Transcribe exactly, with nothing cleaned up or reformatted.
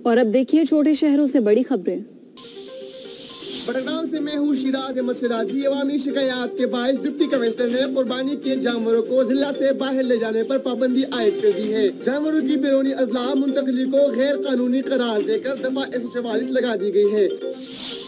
اور اب دیکھیے چھوٹے شہروں سے بڑی خبریں۔ بڑگام سے میں ہوں شیراز احمد شیرازی۔ عوامی شکایات کے باعث ڈپٹی کمشنر نے قربانی کے جانوروں کو ضلع سے باہر لے جانے پر پابندی عائد کر دی ہے۔ جانوروں کی بیرونی اضلاع منتقلی کو غیر قانونی قرار دے کر دفعہ ایک سو چوالیس لگا دی گئی ہے۔